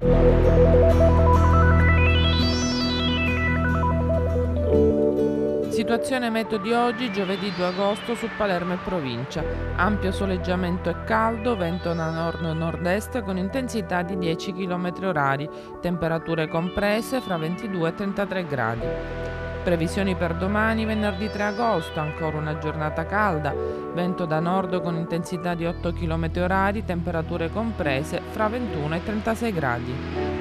Situazione meteo di oggi, giovedì 2 agosto, su Palermo e provincia. Ampio soleggiamento e caldo, vento da nord-nord-est con intensità di 10 km/h, temperature comprese fra 22 e 33 gradi. Previsioni per domani, venerdì 3 agosto, ancora una giornata calda, vento da nord con intensità di 8 km/h, temperature comprese fra 21 e 36 gradi.